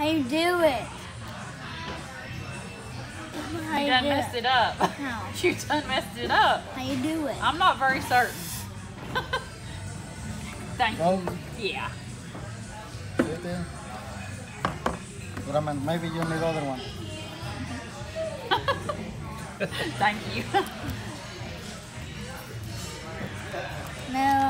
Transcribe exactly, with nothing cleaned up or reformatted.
you do it? How You you done do messed it? it up. How? You done messed it up. How you do it? I'm not very certain. Thank Well, you. Yeah. see it there? But I mean, maybe you need other one. Thank you. No,